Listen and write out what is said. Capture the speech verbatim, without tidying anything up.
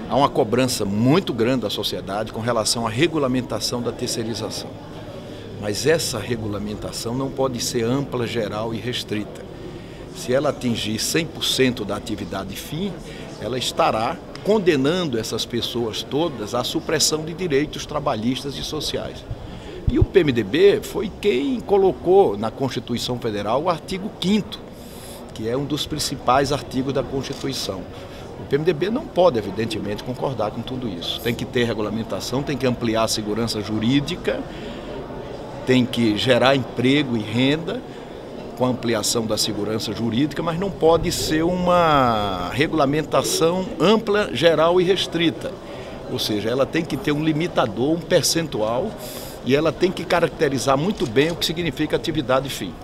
Há uma cobrança muito grande da sociedade com relação à regulamentação da terceirização. Mas essa regulamentação não pode ser ampla, geral e restrita. Se ela atingir cem por cento da atividade fim, ela estará condenando essas pessoas todas à supressão de direitos trabalhistas e sociais. E o P M D B foi quem colocou na Constituição Federal o artigo quinto, que é um dos principais artigos da Constituição. O P M D B não pode, evidentemente, concordar com tudo isso. Tem que ter regulamentação, tem que ampliar a segurança jurídica, tem que gerar emprego e renda com a ampliação da segurança jurídica, mas não pode ser uma regulamentação ampla, geral e restrita. Ou seja, ela tem que ter um limitador, um percentual, e ela tem que caracterizar muito bem o que significa atividade fim.